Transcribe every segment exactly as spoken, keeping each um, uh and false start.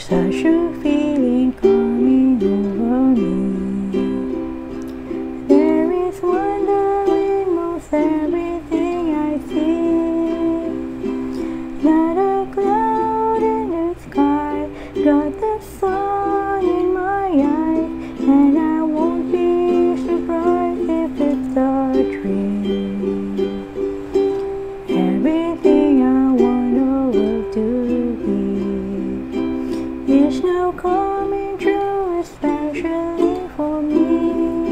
Such a feeling coming over me. There is wonder in most everything I see. Not a cloud in the sky, got the sun in my eyes, and I won't be surprised if it's a dream. Everything I want the world to be is now coming true, especially for me.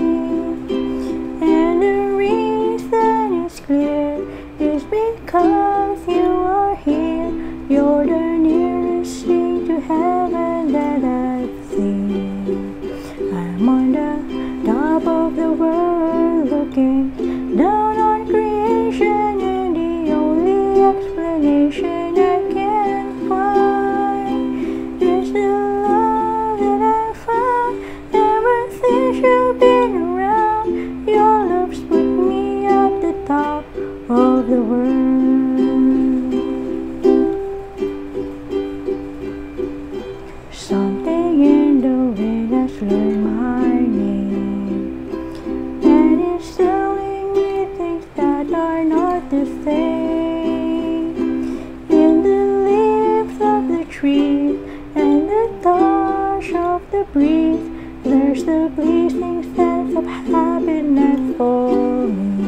And the reason is clear, is because you are here. You're the nearest thing to heaven that I've seen. I'm on the top of the world looking down on creation, and the only explanation I can find is the love that I found ever since you've been around. Your love's put me at the top of the world. Something in the wind has learned my name, and it's telling me things that are not the same. In the leaves of the trees and the touch of the breeze, there's the pleasing sense of happiness for me.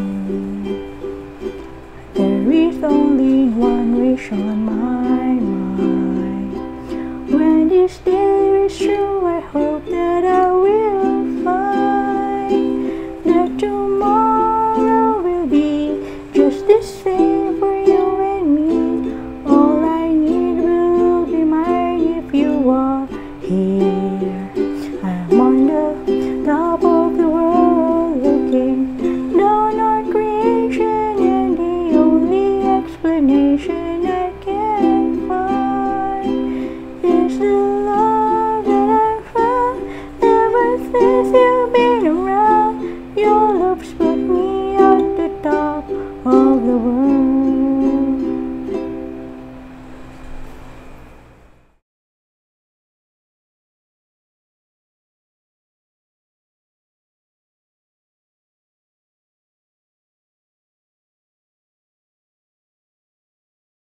There is only one wish on my mind. When this day is true, I hope that I will find that tomorrow will be just the same for you and me. All I need will be mine if you are here. I'm on the top of the world looking down on creation, and the only explanation I can find is the love that I found ever since you've been